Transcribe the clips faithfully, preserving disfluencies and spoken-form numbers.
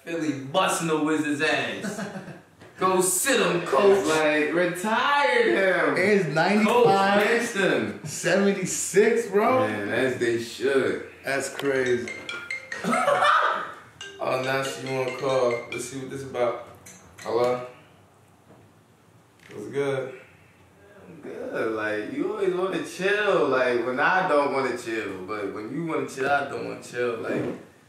Philly busting the Wizards' ass. Go sit him, coach. Like, retired him. It's ninety-five, Coach him. seventy-six, bro. Man, as they should. That's crazy. Oh, now she wanna call. Let's see what this is about. Hello? What's good? Good. Like, you always wanna chill. Like, when I don't wanna chill. But when you wanna chill, I don't wanna chill. Like,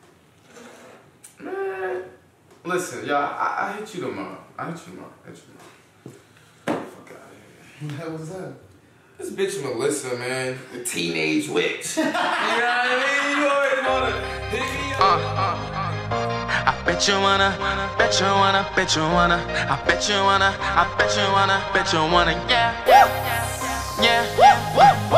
man. Listen, y'all, I, I hit you tomorrow. I hit you tomorrow. I hit you tomorrow. Fuck out of here. What the hell was that? This bitch Melissa, man. The teenage witch. You know what I mean? You always wanna hit me up. Uh, uh, uh. I bet you wanna, bet you wanna, bet you wanna, I bet you wanna, I bet you wanna, bet you wanna, yeah, yeah, yeah, yeah,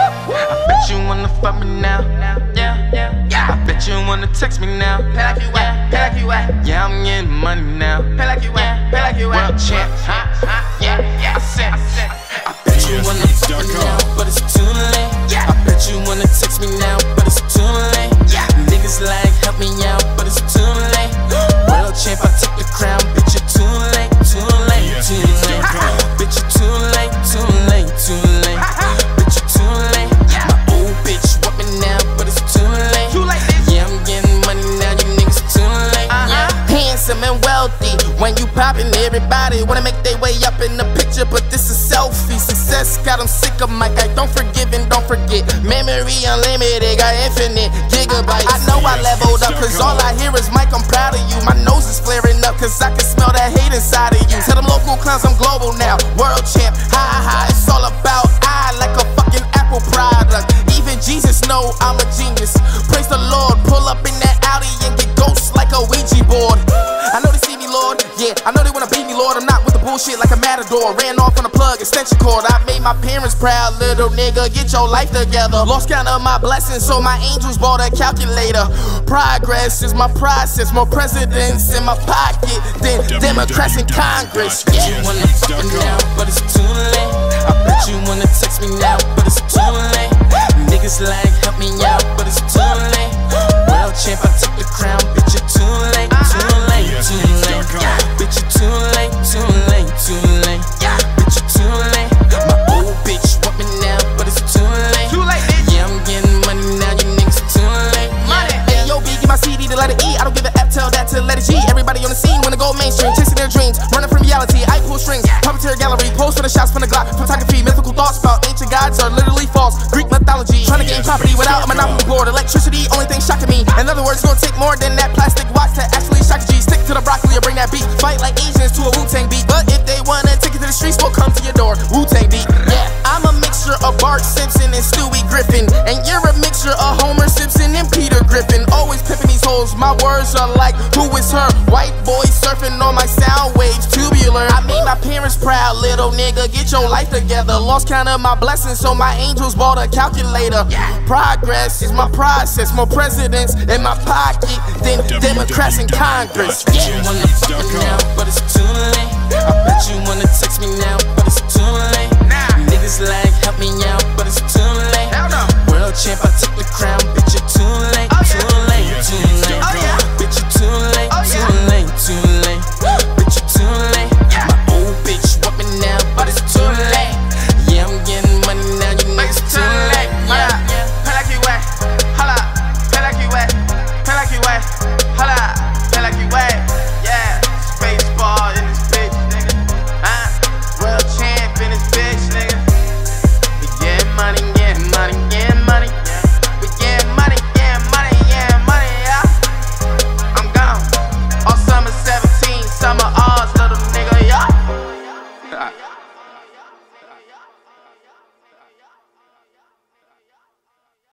I bet you wanna fuck me now, yeah, yeah, yeah. I bet you wanna text me now, pay like you at, pay like you at, yeah, I'm getting money now, pay like you at, pay like you at, world champ, yeah, yeah, I said, I said, I bet you wanna fuck me now, but it's too late, yeah. I bet you wanna text me now, but it's too late, yeah. Niggas like help me out, but it's too late. World champ, I took the crown, bitch, you're too late, too late, too late. Bitch, you're too late, too late, too late. Bitch, you're too late. My old bitch want me now, but it's too late. Yeah, I'm getting money now, you niggas too late. Yeah, handsome and wealthy. When you poppin', everybody wanna make their way up in the picture, but this is selfie. Success got them sick of Mike. I don't forgive and don't forget. Memory unlimited, got infinite gigabytes. I know I leveled up, cause all I hear is Mike, I'm proud of you. My nose is flaring up, cause I can smell that hate inside of you. Tell them local clowns I'm global now. World champ, ha ha, it's all about I, like a fucking Apple product. Even Jesus know I'm a genius. Praise the Lord, pull up in that Audi and get ghosts like a Ouija board. I know they see me, Lord, yeah, I know they wanna beat me, Lord. I'm not with the bullshit like a matador. Ran off on a plug, extension cord. I made my parents proud, little nigga, get your life together. Lost count of my blessings, so my angels bought a calculator. Progress is my process, more presidents in my pocket than Democrats in Congress. Yeah, you wanna fuck me now, but it's too late. I bet you wanna text me now, but it's too late. Niggas like help me out, but it's too late. World champ, I took the crown, bitch, you're too late, too late, too late. Bitch, you're too late, too late, too late. Bitch, you're too late. My old bitch want me now, but it's too late. Yeah, I'm getting money now, you niggas too late. Hey, yo, B, give my C D to let it E. I don't give a F, tell that to let it G. Everybody on the scene wanna go mainstream, chasing their dreams, running from reality. I pull strings, puppeteer gallery, pose for the shots from the Glock. Photography, mythical thoughts about ancient gods are literally false. Greek mythology, trying to gain property without a monopoly board. Electricity, only thing shocking me. In other words, gonna take more than that plastic watch to actually shock a G. Stick to the broccoli or bring that beat. Fight like Asians to a Wu-Tang beat. But if they wanna take it to the streets, we'll come to your door. Wu-Tang beat. Yeah, I'm a mixture of Bart Simpson and Stewie Griffin, and you're a mixture of Homer Simpson and Peter Griffin. Always pimping these hoes, my words are like, who is her? White boy surfing on my sound waves, tubular. I made my parents proud, little nigga, get your life together. Lost count of my blessings, so my angels bought a calculator. Progress is my process, more presidents in my pocket than Democrats in Congress. Yeah, you wanna fuck me now, but it's too late. I bet you wanna text me now, but